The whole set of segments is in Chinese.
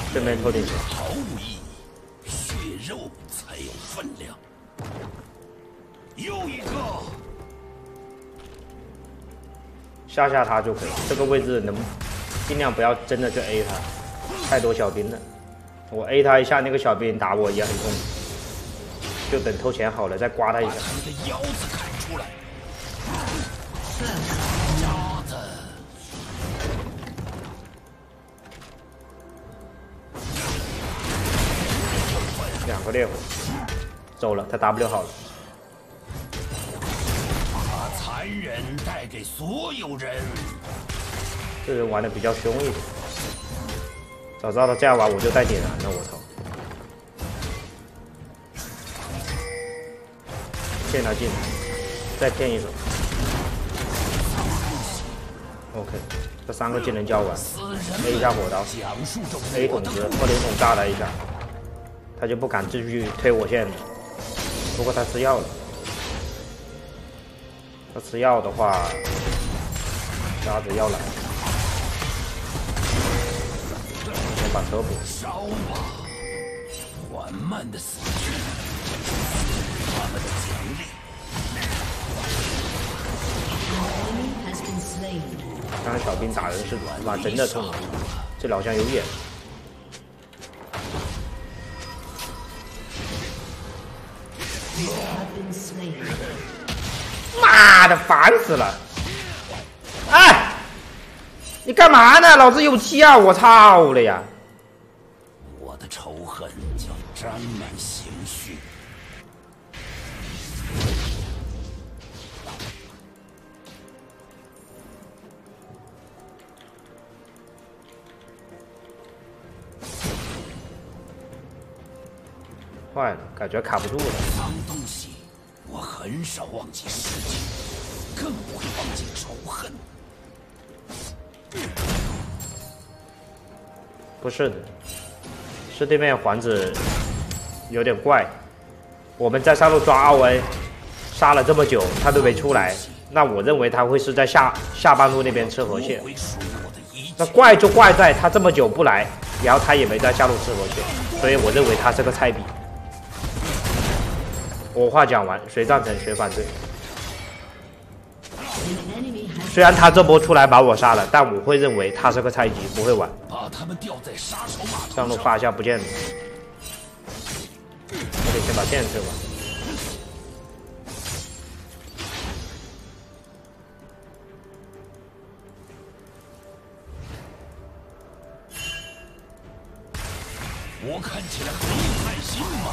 对面偷点血。 毫无意义，血肉才有分量。又一个， 吓吓他就可以。这个位置能尽量不要真的去 A 他，太多小兵了。我 A 他一下，那个小兵打我也很痛苦。就等偷钱好了再刮他一下。 把他们的腰子砍出来。鸭子。 2个烈火，走了，他 W 好了。 把残忍带给所有人。 这人玩的比较凶一点，早知道他这样玩，我就带点燃了，我操！骗他进来，再骗一手。OK， 这3个技能交完 ，A 一下火刀 ，A 筒子或者筒炸他一下。 他就不敢继续推我线了。不过他吃药了，他吃药的话，瞎子要来，先把车补。 烧吧，缓慢的死去，他们的奖励。 刚才小兵打人是妈真的痛，这好像有眼。 妈的，烦死了！哎，你干嘛呢？老子有气啊！我操了呀！ 我的仇恨将沾满情绪。 坏了，感觉卡不住了。 脏东西，我很少忘记事情，更不会忘记仇恨。 不是的，是对面环子有点怪。我们在上路抓奥恩，杀了这么久，他都没出来，那我认为他会是在下半路那边吃河蟹。那怪就怪在他这么久不来，然后他也没在下路吃河蟹，所以我认为他是个菜逼。 我话讲完，谁赞成谁反对？虽然他这波出来把我杀了，但我会认为他是个菜鸡，不会玩。 把他们吊在杀手马头上路发一下不见了，我得先把剑吃完。 我看起来很有耐心吗？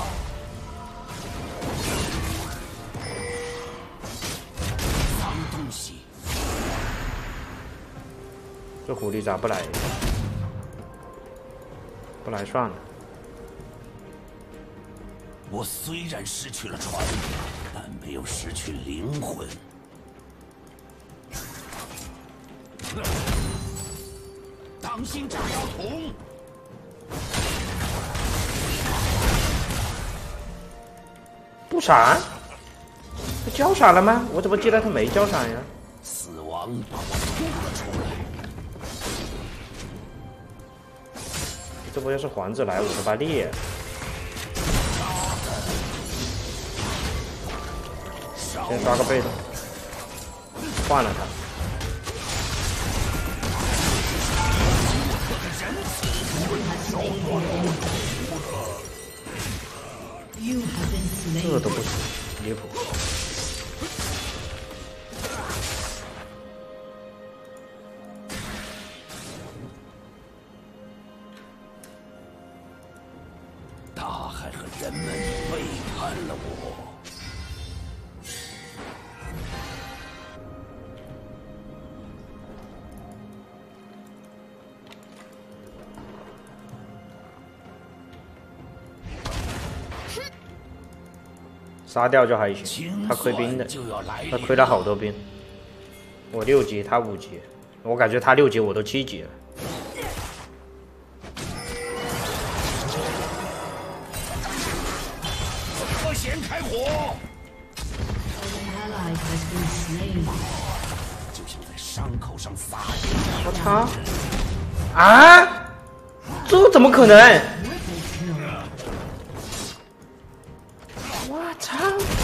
东西， 这狐狸咋不来？不来算了。 我虽然失去了船，但没有失去灵魂。当心炸药桶！ 不闪？他交闪了吗？我怎么记得他没交闪呀？ 死亡把我拖了出来。 这波要是环子来，我就把裂。先刷个被动，换了他。这都不行，离谱。 大海和人们背叛了我。 杀掉就还行，他亏兵的，他亏了好多兵。我6级，他5级，我感觉他6级，我都7级了。 先开火！就像在伤口上撒盐。 我操！啊！这这怎么可能？我操！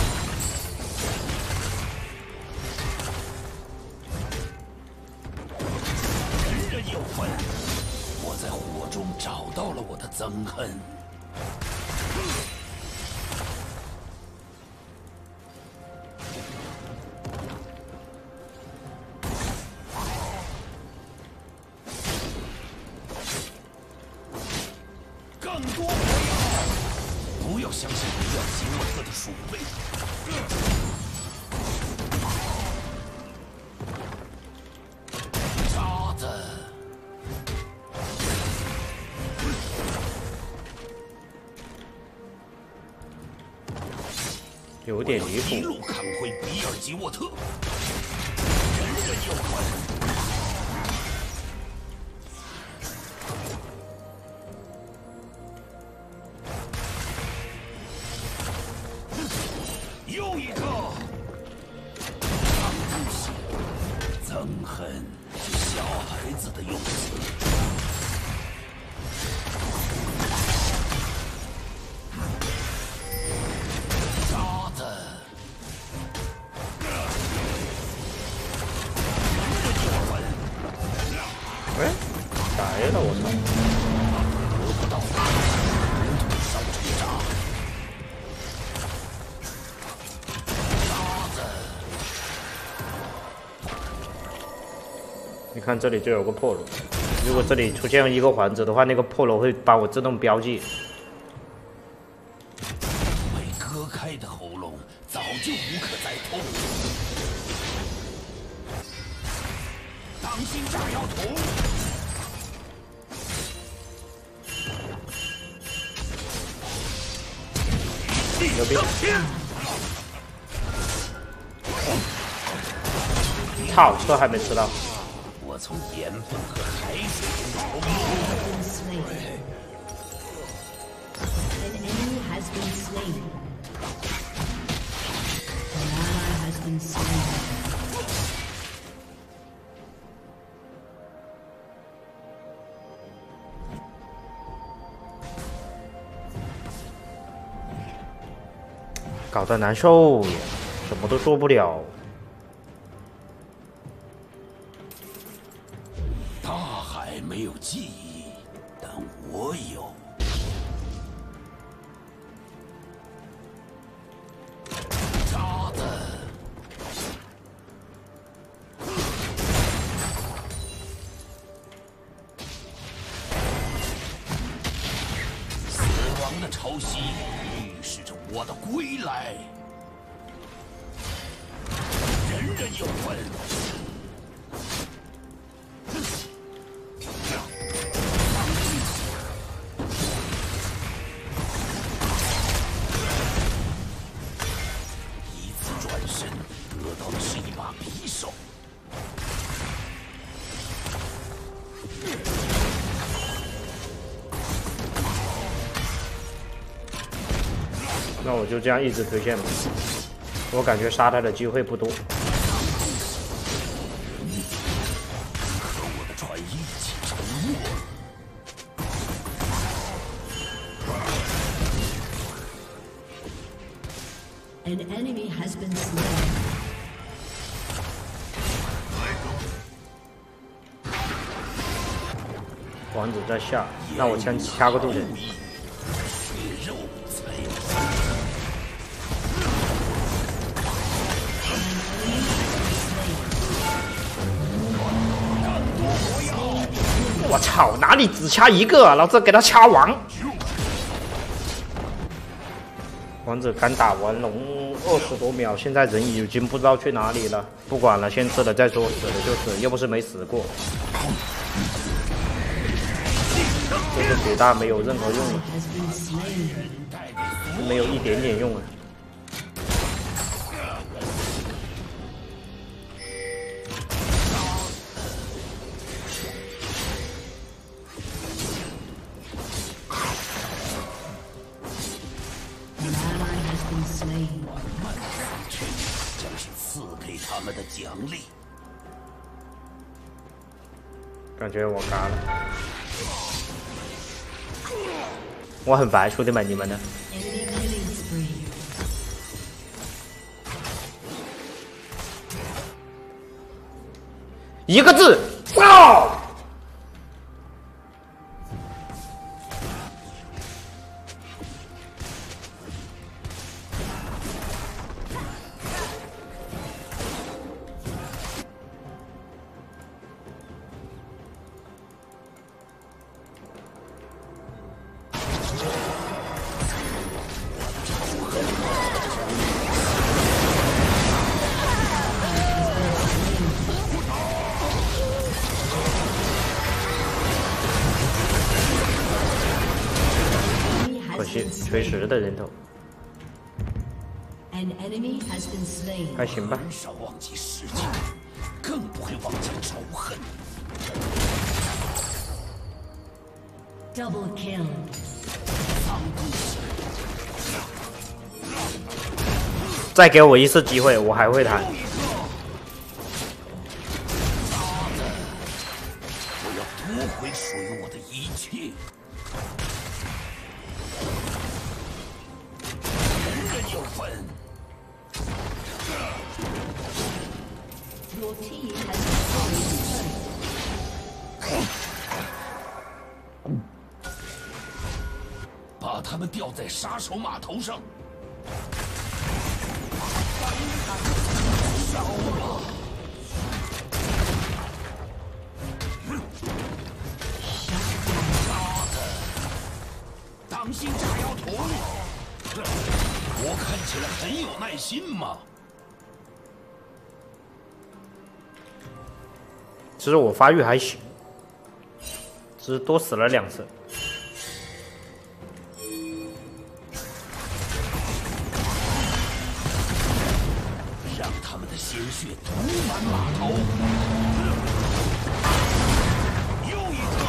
人人有份，我在火中找到了我的憎恨。更多火药！不要相信比尔吉沃特的鼠辈。渣子！ 有点离一谱。 路砍回比尔吉沃特。人人有份。又一个，憎恨是小孩子的用词。渣子， 哎，来了，我操！ 得不到人土烧成渣。 你看这里就有个破楼，如果这里出现一个环子的话，那个破楼会帮我自动标记。 被割开的喉咙早就无可再痛。当心炸药桶！ 牛逼！操，这还没吃到。 我从盐分和海水中抽离。 An enemy has been slain. An ally has been slain. 搞得难受呀，什么都做不了。 大海没有记忆，但我有。渣子，死亡的潮汐预示着我的归来。人人有份。一次转身，得到的是一把匕首。 那我就这样一直推线吧，我感觉杀他的机会不多。 和我的船一起沉没。 An enemy has been slain. 王子在下，那我先掐个肚子。 血肉才有。 我操，哪里只掐一个啊？老子给他掐完。王子刚打完龙20多秒，现在人已经不知道去哪里了。不管了，先吃了再说，死了就死，又不是没死过。这个血大没有任何用了， Has been slain. 没有一点点用了。 An ally has been slain. 将是赐给他们的奖励。 感觉我嘎了。 我很烦，兄弟们，你们呢？ Enemy killing spree. 一个字，爆！可惜锤石的人头， An enemy has been slain. 还行吧。 很少忘记事情，更不会忘记仇恨。 Double kill. 再给我一次机会，我还会弹。 我要夺回属于我的一切。人人有份。 Your team has destroyed a turret. 把他们吊在杀手码头上。烧吧！当心炸药桶！我看起来很有耐心嘛。 其实我发育还行，只是多死了2次。 让他们的鲜血涂满码头。又一个，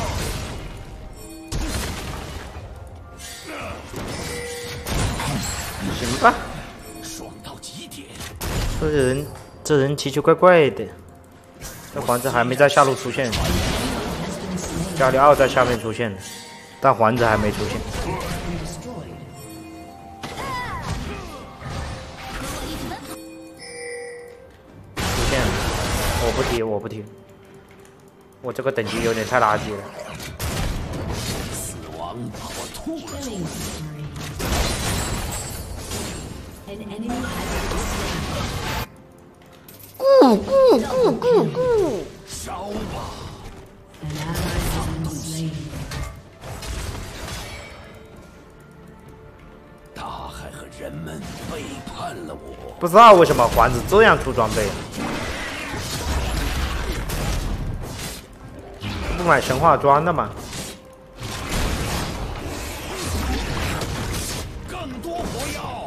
行吧， 爽到极点。 这人奇奇怪怪的。这环子还没在下路出现，加里奥在下面出现了，但环子还没出现。 我不提，我这个等级有点太垃圾了。 死亡把我吐了出 Killing 来。 spree. An enemy has been slain. 烧吧！ An ally has been slain. 大海和人们背叛了我。 不知道为什么环子这样出装备。 不买神话装的吗？ 更多火药，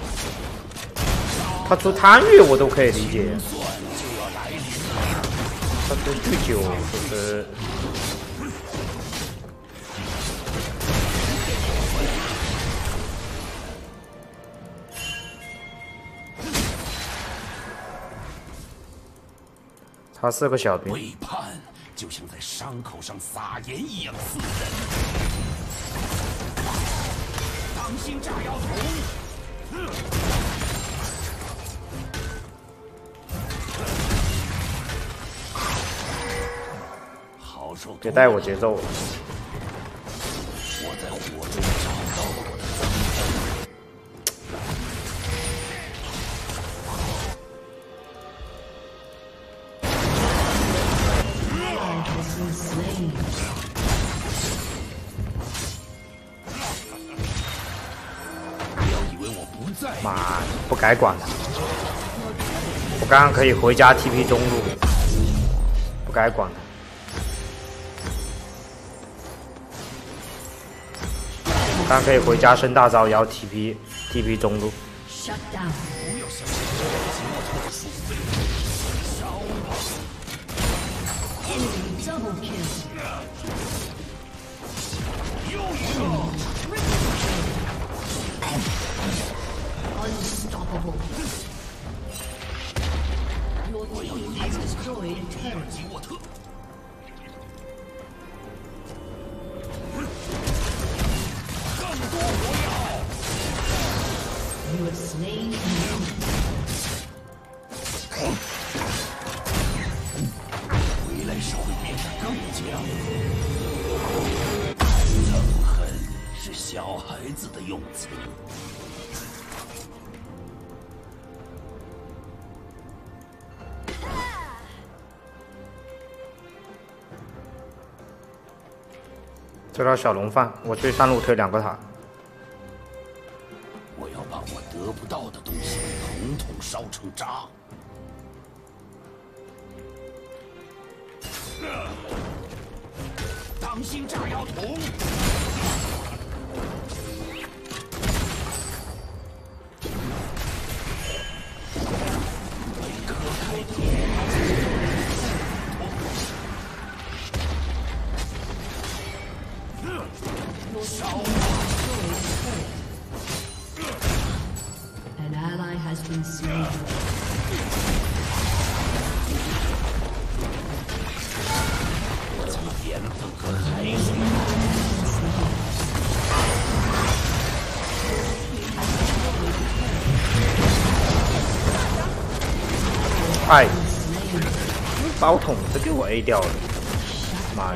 他出贪欲我都可以理解， 算就要来临了。 他出酗酒就是他是个小兵。 背叛就像在伤口上撒盐一样刺人。当心炸药桶！好受。 别带我节奏。 我在火中找到我的方向。 妈，不该管了！我刚刚可以回家 TP 中路，不该管了。我刚刚可以回家升大招，也要 TP 中路。 Shut down. Enemy double kill. Unstoppable. Your team has destroyed a turret. have slain an enemy. 回来时会变得更强。憎恨是小孩子的用词。 这道小龙饭，我去上路推2个塔。 我要把我得不到的东西统统烧成渣。当心炸药桶！被割开的。 An ally has been slain. 我从盐分和海水。 哎，把我桶子给我 A 掉了，妈的！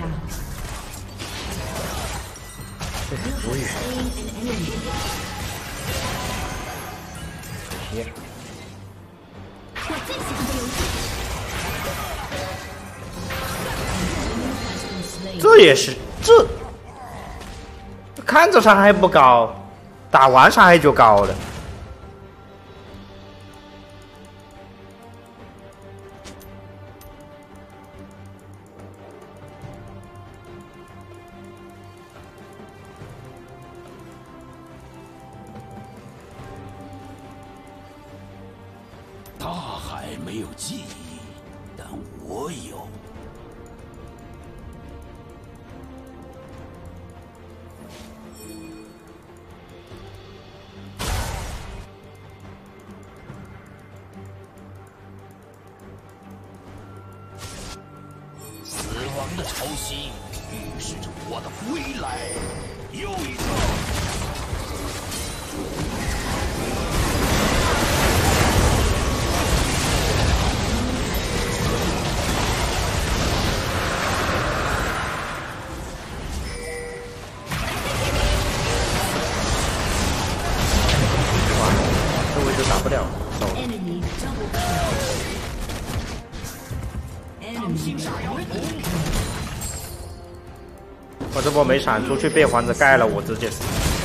这服务员。耶！这也是这，看着伤害不高，打完伤害就高了。 大海没有记忆，但我有。死亡的潮汐预示着我的归来。又一个。 打不了，走。我这波没闪出去，被环子盖了，我直接死。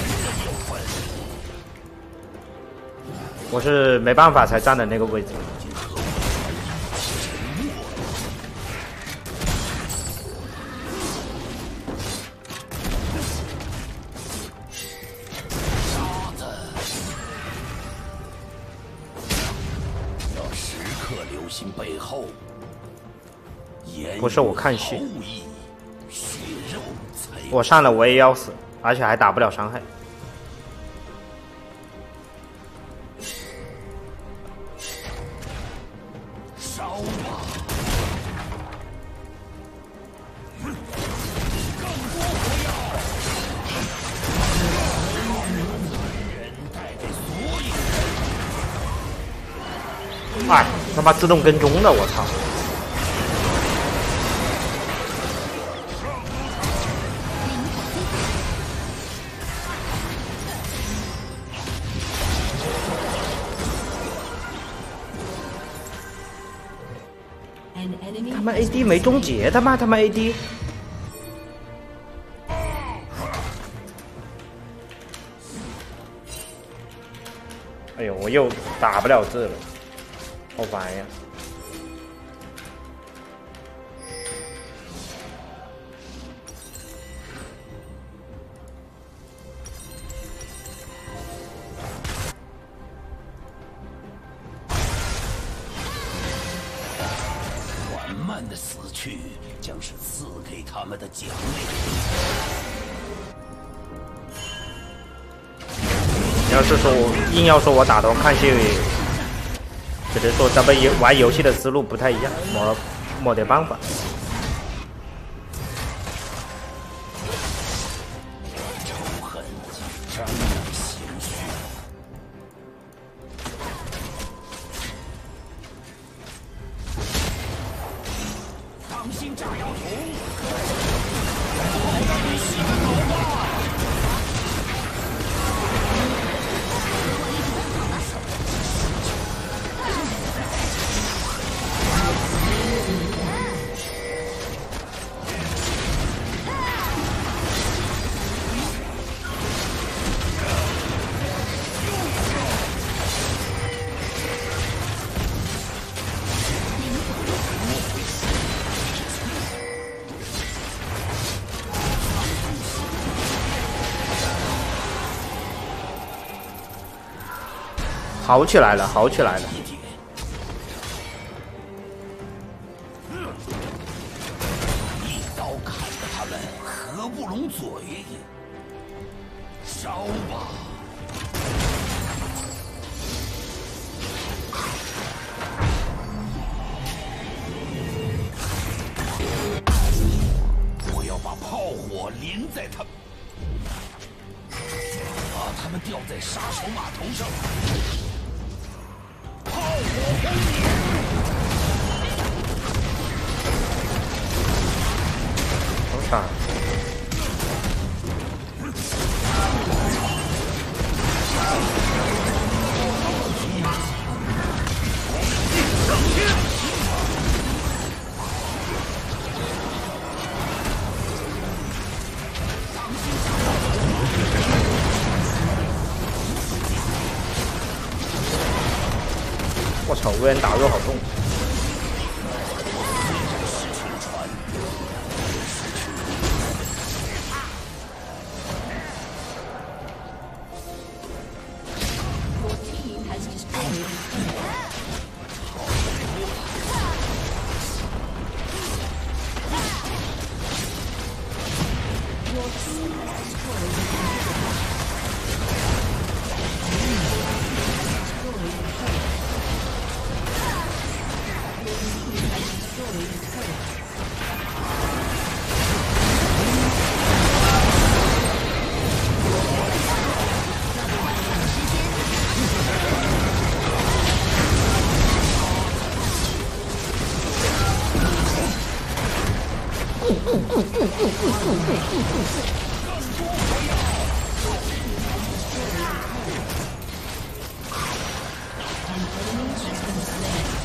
我是没办法才站的那个位置。 背后， 不是我看戏，我上了我也要死，而且还打不了伤害。 烧吧！更多火药！人带给所有人。 哎，他妈自动跟踪了，我操！ 他妈 AD 没终结，他妈 AD。哎呦，我又打不了这了，好烦呀！ 慢的死去将是赐给他们的奖励。 要是说我硬要说我打头看戏，只能说咱们玩游戏的思路不太一样，没得办法。 仇恨沾染鲜血。 好起来了，好起来了。 一刀砍得他们合不拢嘴，烧吧！我要把炮火淋在他们，把他们吊在杀手码头上。炮火轰鸣！ 好惨！我操，无人打肉好痛！ An enemy has been slain.